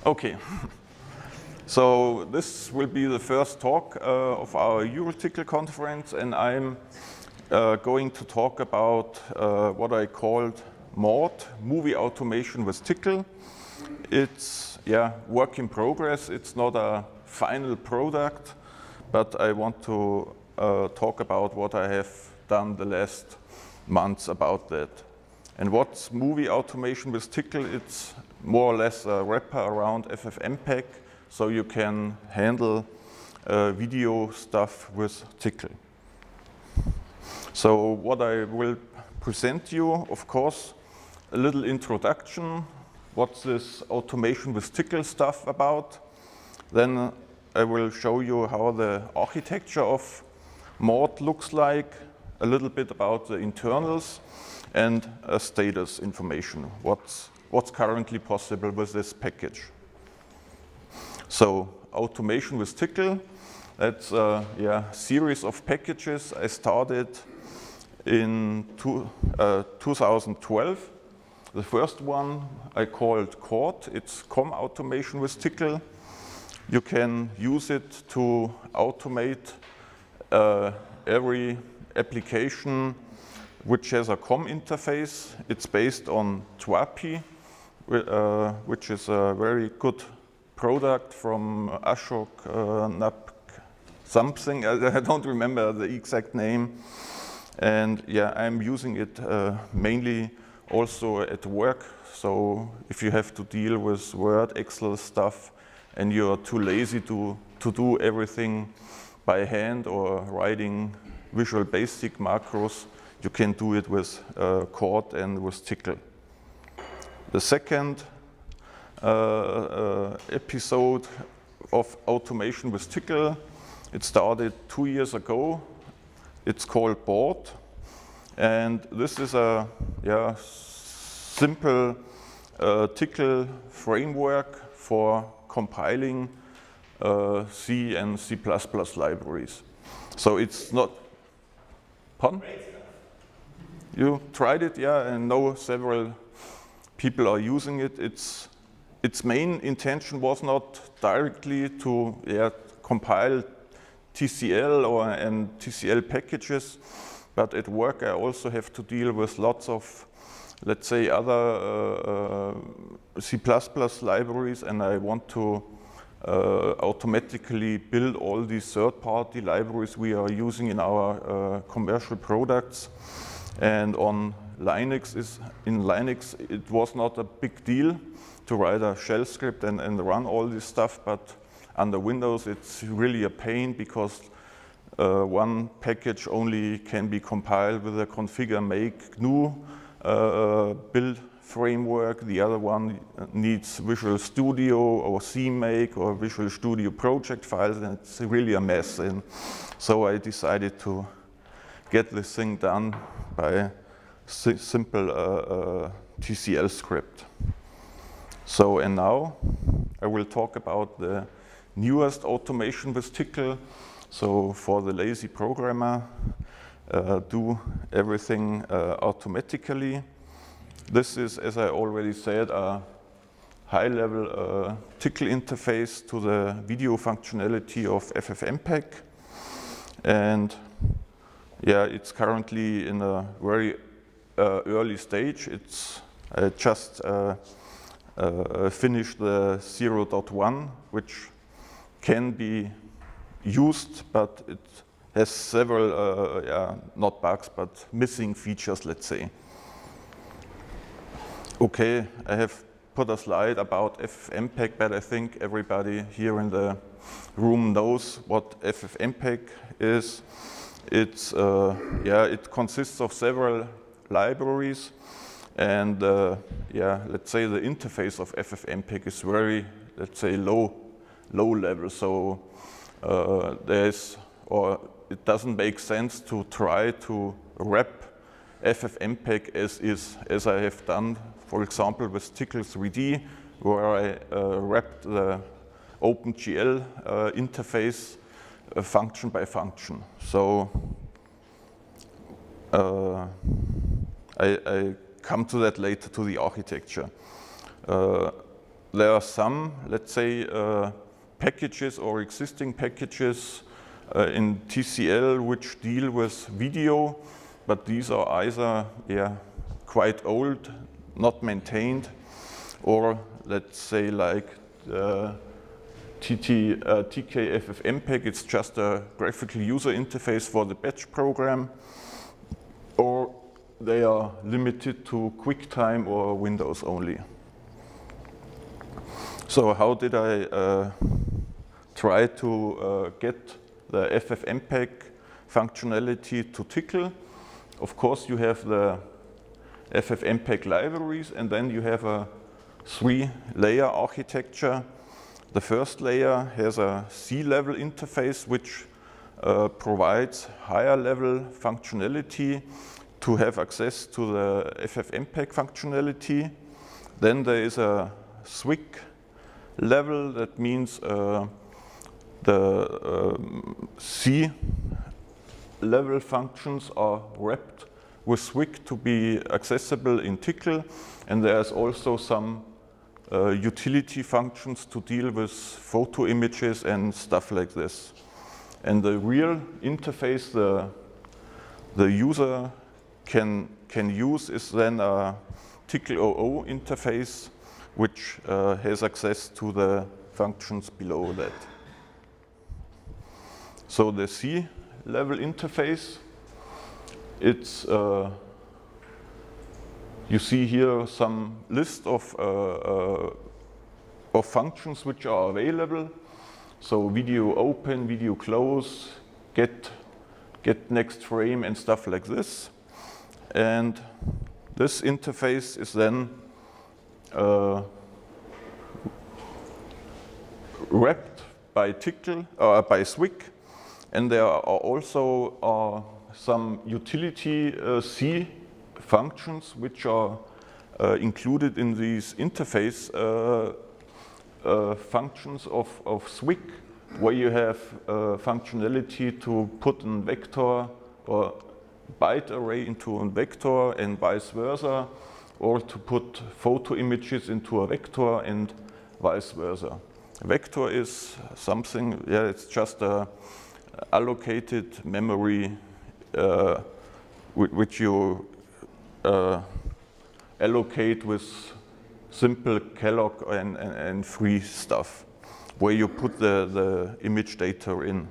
Okay, so this will be the first talk of our EuroTickle conference, and I'm going to talk about what I called MAUT, Movie Automation with Tickle. It's work in progress. It's not a final product, but I want to talk about what I have done the last months about that. And what's movie automation with Tickle? It's more or less a wrapper around FFmpeg, so you can handle video stuff with Tickle. So what I will present you, of course, a little introduction. What's this automation with Tickle stuff about? Then I will show you how the architecture of MAUT looks like, a little bit about the internals, and a status information. What's currently possible with this package. So automation with Tickle, that's a series of packages. I started in 2012. The first one I called CAUT. It's COM automation with Tickle. You can use it to automate every application which has a COM interface. It's based on TWAPI, which is a very good product from Ashok NAP something. I don't remember the exact name. And I'm using it mainly also at work. So if you have to deal with Word, Excel stuff, and you're too lazy to do everything by hand or writing Visual Basic macros, you can do it with CAUT and with Tickle. The second episode of automation with Tickle, it started 2 years ago. It's called BOARD, and this is a simple Tickle framework for compiling C and C++ libraries. So it's not. Pardon? You tried it, and know several people are using it. Its main intention was not directly to compile TCL and TCL packages, but at work I also have to deal with lots of, let's say, other C++ libraries, and I want to automatically build all these third-party libraries we are using in our commercial products. And on Linux, in Linux, it was not a big deal to write a shell script and run all this stuff, but under Windows, it's really a pain because one package only can be compiled with a configure make GNU build framework. The other one needs Visual Studio or CMake or Visual Studio project files, and it's really a mess. And so I decided to get this thing done by simple TCL script. So, and now I will talk about the newest automation with Tickle. So for the lazy programmer, do everything automatically. This is, as I already said, a high-level Tickle interface to the video functionality of FFmpeg. And it's currently in a very early stage. I just finished the 0.1, which can be used, but it has several, not bugs, but missing features, let's say. Okay, I have put a slide about FFmpeg, but I think everybody here in the room knows what FFmpeg is. It's, it consists of several libraries, and let's say the interface of FFmpeg is very, let's say, low level. So it doesn't make sense to try to wrap FFmpeg as is, as I have done, for example, with Tickle 3D, where I wrapped the OpenGL interface function by function. So I come to that later, to the architecture. there are some, let's say, packages or existing packages in TCL which deal with video, but these are either quite old, not maintained, or let's say like TK-FFmpeg, it's just a graphical user interface for the batch program, or they are limited to QuickTime or Windows only. So how did I try to get the FFmpeg functionality to Tcl? Of course, you have the FFmpeg libraries, and then you have a 3-layer architecture. The first layer has a C-level interface, which provides higher level functionality to have access to the FFmpeg functionality. Then there is a SWIC level, that means the C level functions are wrapped with SWIC to be accessible in Tcl, and there's also some utility functions to deal with photo images and stuff like this. And the real interface the user can use is then a Tcl/00 interface, which has access to the functions below that. So the C-level interface, it's you see here some list of functions which are available. So video open, video close, get next frame and stuff like this. And this interface is then wrapped by Tcl, by SWIC, and there are also some utility C functions which are included in these interface functions of SWIC, where you have functionality to put a vector or byte array into a vector and vice versa, or to put photo images into a vector and vice versa. A vector is something, it's just a allocated memory which you allocate with simple Kellogg and free stuff, where you put the image data in.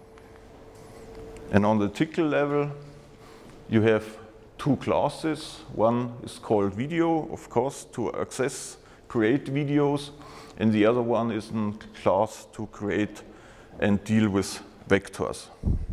And on the Tcl level, you have two classes. One is called video, of course, to create videos, and the other one is a class to create and deal with vectors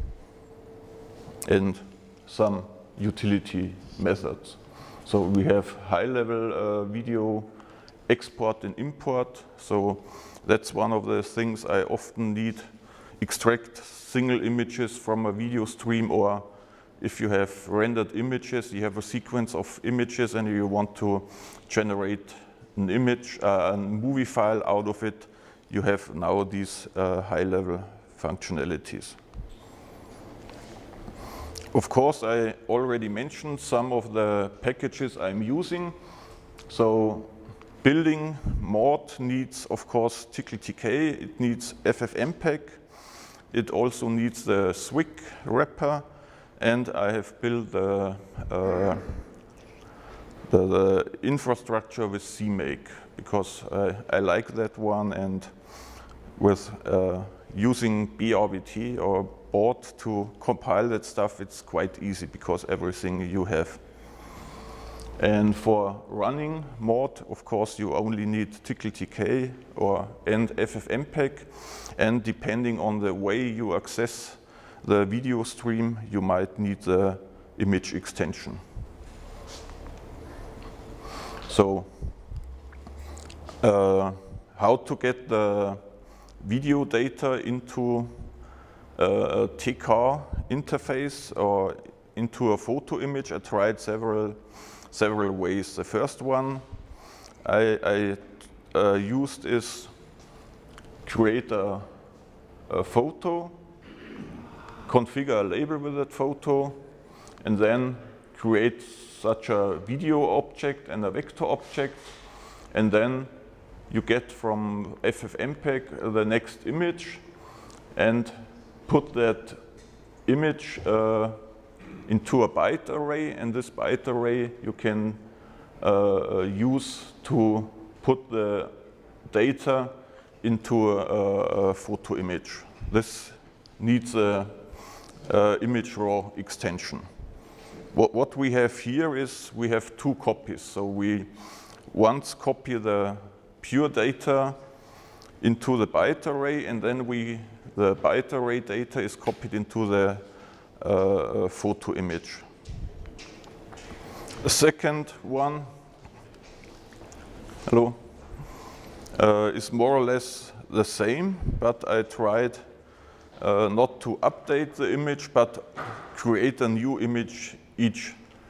and some utility methods. So we have high-level video export and import. So that's one of the things I often need. Extract single images from a video stream, or if you have rendered images, you have a sequence of images and you want to generate an image, a movie file out of it, you have now these high-level functionalities. Of course, I already mentioned some of the packages I'm using. So building Mord needs, of course, Tcl/Tk, it needs FFmpeg, it also needs the SWIC wrapper, and I have built the infrastructure with CMake, because I like that one, and with using BRVT or board to compile that stuff, it's quite easy because everything you have. And for running Mord, of course, you only need Tcl/Tk and FFmpeg, and depending on the way you access the video stream, you might need the image extension. So how to get the video data into a TCAR interface or into a photo image? I tried several ways. The first one I used is create a photo, configure a label with that photo, and then create such a video object and a vector object, and then you get from FFmpeg the next image and put that image into a byte array, and this byte array you can use to put the data into a photo image. This needs a image raw extension. What we have here is we have two copies. So we once copy the pure data into the byte array, and then the byte array data is copied into the photo image. The second one, hello, is more or less the same, but I tried not to update the image, but create a new image each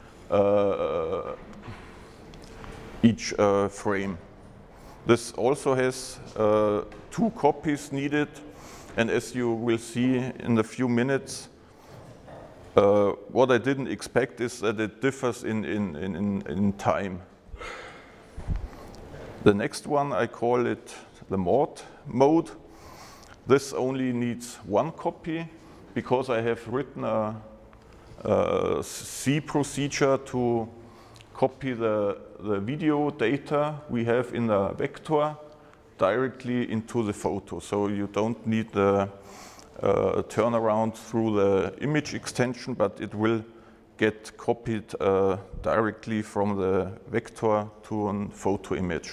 frame. This also has two copies needed, and as you will see in a few minutes, what I didn't expect is that it differs in time. The next one, I call it the mod mode. This only needs one copy because I have written a C procedure to copy the video data we have in the vector directly into the photo. So you don't need the turnaround through the image extension, but it will get copied directly from the vector to a photo image.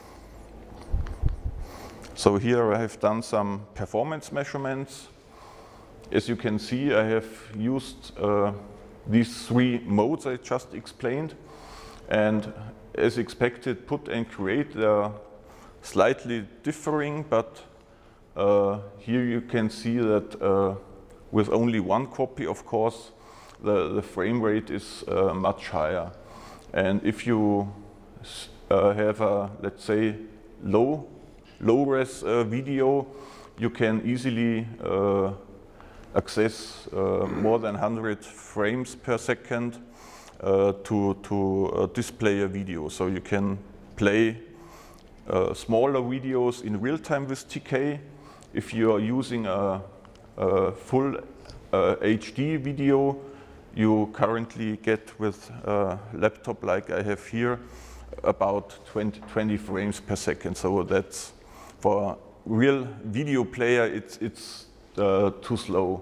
So here I have done some performance measurements. As you can see, I have used these three modes I just explained. And as expected, put and create are slightly differing, but here you can see that with only one copy, of course, the frame rate is much higher. And if you have a, let's say, low-res video, you can easily access more than 100 frames per second to display a video. So you can play smaller videos in real time with TK. If you are using a full HD video, you currently get with a laptop like I have here about 20 frames per second. So that's, for a real video player, it's too slow.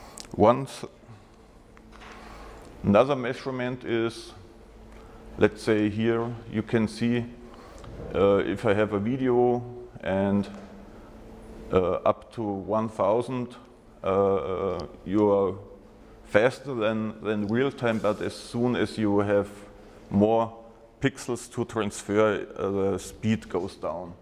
Another measurement is, let's say here you can see if I have a video and up to 1000, you are faster than real time, but as soon as you have more pixels to transfer, the speed goes down.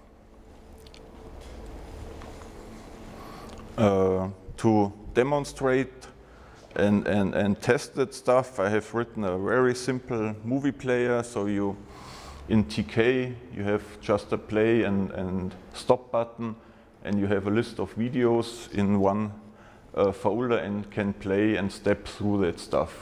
To demonstrate and test that stuff, I have written a very simple movie player. So in TK, you have just a play and stop button, and you have a list of videos in one folder and can play and step through that stuff.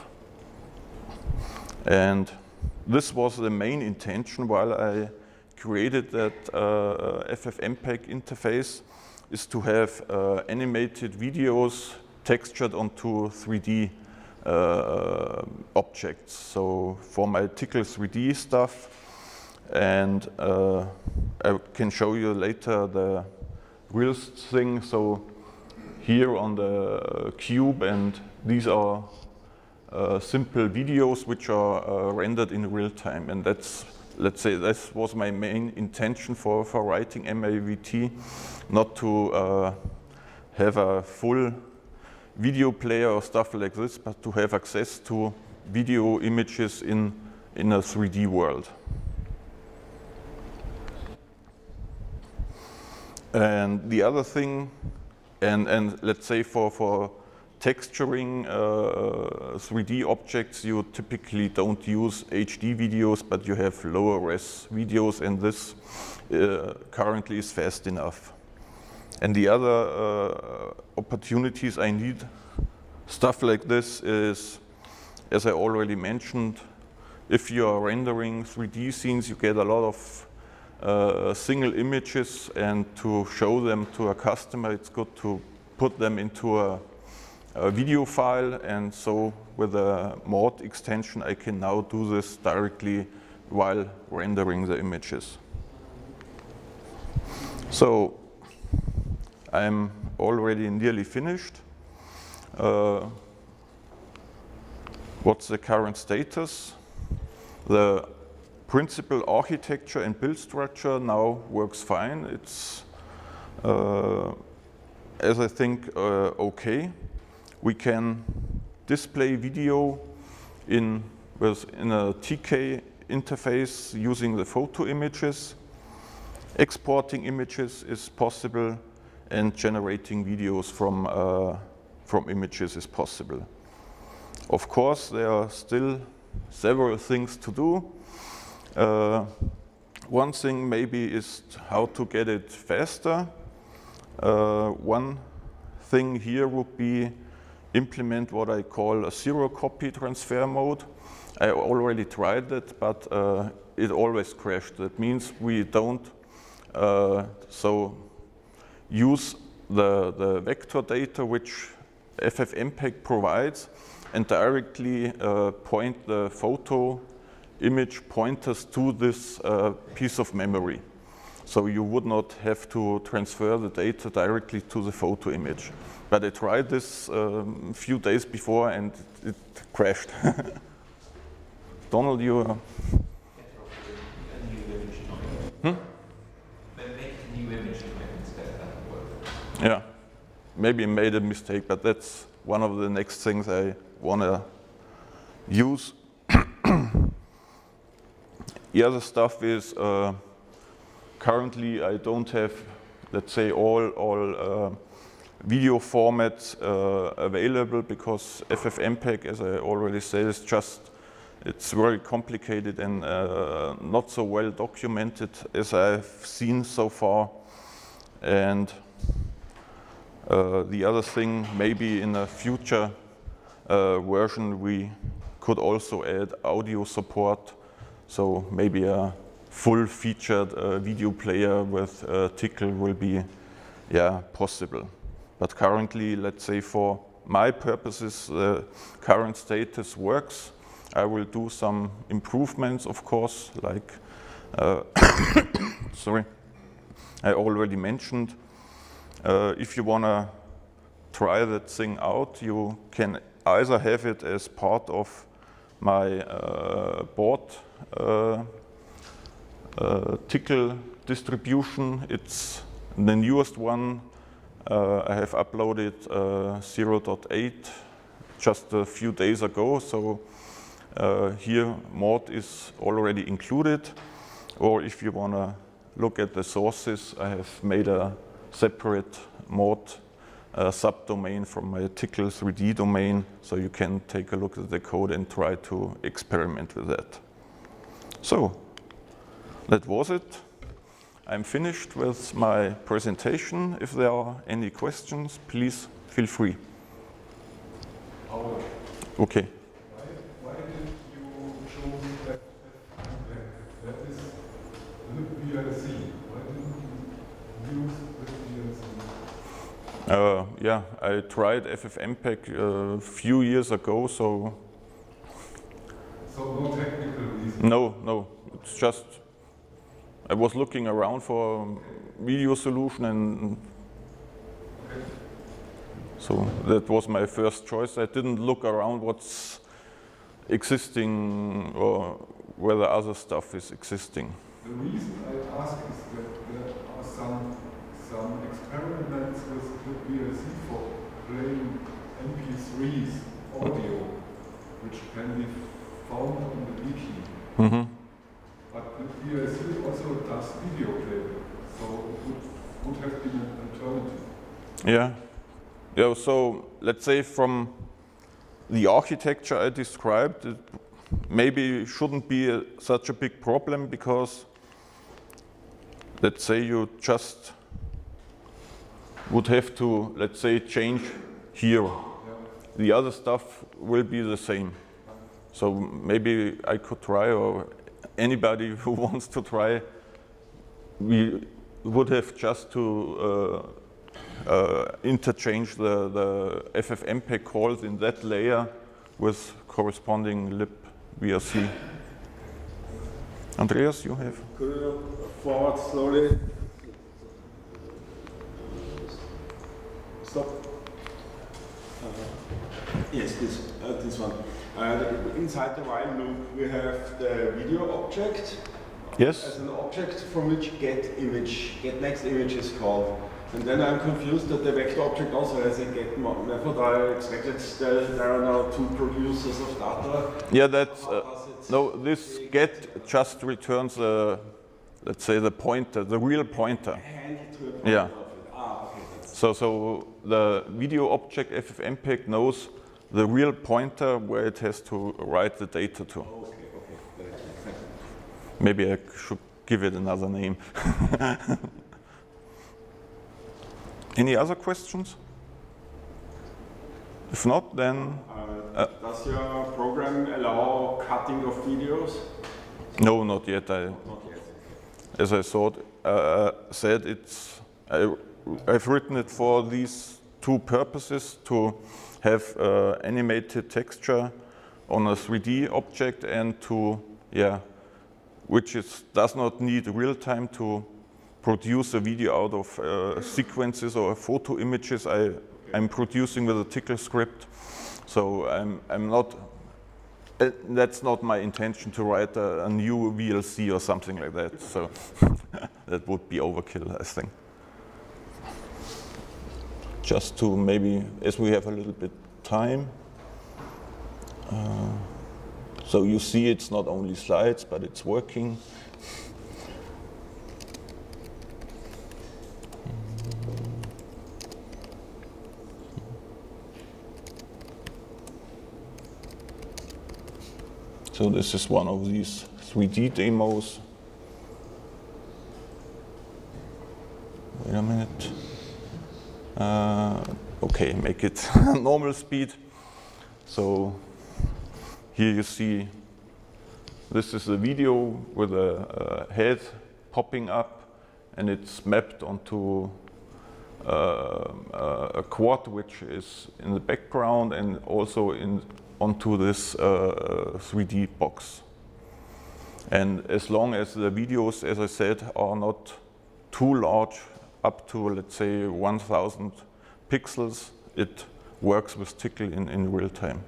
And this was the main intention while I created that FFmpeg interface, is to have animated videos textured onto 3D objects. So for my Tcl 3D stuff, and I can show you later the real thing. So here on the cube, and these are simple videos which are rendered in real time, and that's, let's say, this was my main intention for writing MAVT, not to have a full video player or stuff like this, but to have access to video images in a 3D world. And the other thing, and let's say for texturing 3D objects, you typically don't use HD videos, but you have lower res videos, and this currently is fast enough. And the other opportunities I need stuff like this is, as I already mentioned, if you are rendering 3D scenes, you get a lot of single images and to show them to a customer, it's good to put them into a video file, and so with a Maude extension I can now do this directly while rendering the images. So I'm already nearly finished. What's the current status? The principal architecture and build structure now works fine. It's, as I think, okay. We can display video in a TK interface using the photo images. Exporting images is possible, and generating videos from images is possible. Of course, there are still several things to do. One thing maybe is how to get it faster. One thing here would be implement what I call a zero copy transfer mode. I already tried that, but it always crashed. That means we don't use the vector data which FFmpeg provides and directly point the photo image pointers to this piece of memory. So you would not have to transfer the data directly to the photo image. But I tried this a few days before and it crashed. Donald, you are... Yeah, maybe I made a mistake, but that's one of the next things I want to use. The other stuff is currently I don't have, let's say, all video formats available because FFmpeg, as I already said, is it's very complicated and not so well documented as I've seen so far. And the other thing, maybe in a future version, we could also add audio support. So maybe a full-featured video player with Tcl will be, possible. But currently, let's say for my purposes, the current status works. I will do some improvements, of course, like sorry, I already mentioned. If you want to try that thing out, you can either have it as part of my board Tcl distribution. It's the newest one. I have uploaded 0.8 just a few days ago, so here Maude is already included. Or if you want to look at the sources, I have made a separate Maude subdomain from my Tcl 3D domain, so you can take a look at the code and try to experiment with that. So that was it. I'm finished with my presentation. If there are any questions, please feel free. Okay. Why did you choose that is libVLC? Why didn't you use libVLC? Yeah, I tried FFmpeg a few years ago, so... So no technical reason? No, it's just... I was looking around for a video solution, and so that was my first choice. I didn't look around what's existing or whether other stuff is existing. The reason I ask is that there are some experiments with libVLC for playing MP3s audio, which can be found on the wiki. Mm-hmm. But libVLC also does video playback, so it would have been an alternative. Yeah, so let's say from the architecture I described, it maybe shouldn't be such a big problem, because let's say you just would have to, let's say, change here. Yeah. The other stuff will be the same. So maybe I could try, or anybody who wants to try we would have just to interchange the FFmpeg calls in that layer with corresponding libvrc. Andreas, you have? Could you forward slowly? Stop. Yes, this one. Inside the while loop, we have the video object. Yes. As an object from which get next image is called. And then I'm confused that the vector object also has a get method. I expected there are now two producers of data. Yeah, that's no. This get just returns let's say the pointer, the real pointer. Handle to a pointer. Yeah. Okay. So the video object FFmpeg knows the real pointer where it has to write the data to. Okay. Thank you. Maybe I should give it another name. Any other questions? If not, then... Does your program allow cutting of videos? No, not yet. Not yet. As I said, I've written it for these two purposes, to have animated texture on a 3D object and to, which does not need real time to produce a video out of sequences or photo images I'm producing with a Tcl script. So I'm not, that's not my intention to write a new VLC or something like that. So that would be overkill, I think. Just to maybe, as we have a little bit time, so you see it's not only slides, but it's working. So this is one of these 3D demos. Wait a minute. Okay, make it normal speed. So here you see this is a video with a head popping up, and it's mapped onto a quad which is in the background and also onto this 3D box. And as long as the videos, as I said, are not too large, up to, let's say, 1000 pixels, it works with Tcl in real time.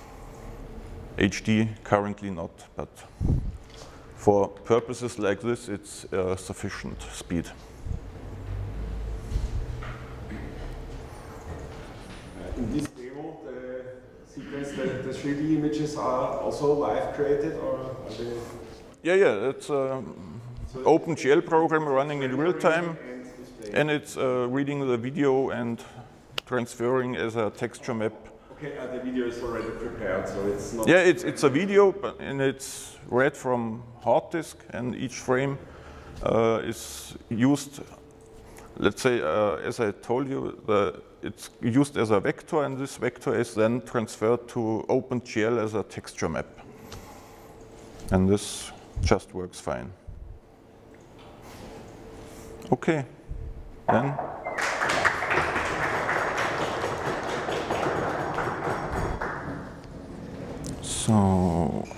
HD currently not, but for purposes like this, it's sufficient speed. In this demo, the sequence, the 3D images are also live created, or are they? Yeah, it's OpenGL program running in real time, and it's reading the video and transferring as a texture map. Okay, the video is already prepared, so it's not... Yeah, it's a video, and it's read from hard disk, and each frame is used, let's say, as I told you, it's used as a vector, and this vector is then transferred to OpenGL as a texture map. And this just works fine. Okay, then. So